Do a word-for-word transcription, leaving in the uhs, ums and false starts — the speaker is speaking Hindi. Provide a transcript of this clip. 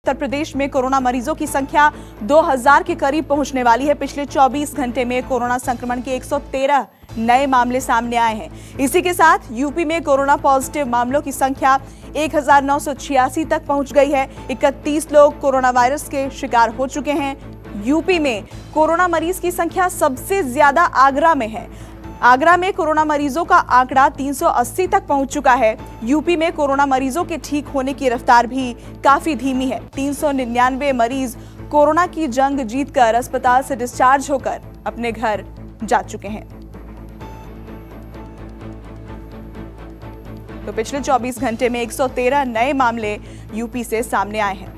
उत्तर प्रदेश में कोरोना मरीजों की संख्या दो हज़ार के करीब पहुंचने वाली है। पिछले चौबीस घंटे में कोरोना संक्रमण के एक सौ तेरह नए मामले सामने आए हैं। इसी के साथ यूपी में कोरोना पॉजिटिव मामलों की संख्या एक हज़ार नौ सौ छियासी तक पहुंच गई है। इकतीस लोग कोरोना वायरस के शिकार हो चुके हैं। यूपी में कोरोना मरीज की संख्या सबसे ज्यादा आगरा में है। आगरा में कोरोना मरीजों का आंकड़ा तीन सौ अस्सी तक पहुंच चुका है। यूपी में कोरोना मरीजों के ठीक होने की रफ्तार भी काफी धीमी है। तीन सौ निन्यानवे मरीज कोरोना की जंग जीतकर अस्पताल से डिस्चार्ज होकर अपने घर जा चुके हैं। तो पिछले चौबीस घंटे में एक सौ तेरह नए मामले यूपी से सामने आए हैं।